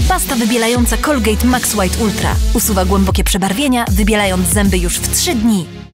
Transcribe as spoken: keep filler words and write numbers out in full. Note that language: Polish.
Pasta wybielająca Colgate Max White Ultra usuwa głębokie przebarwienia, wybielając zęby już w trzy dni.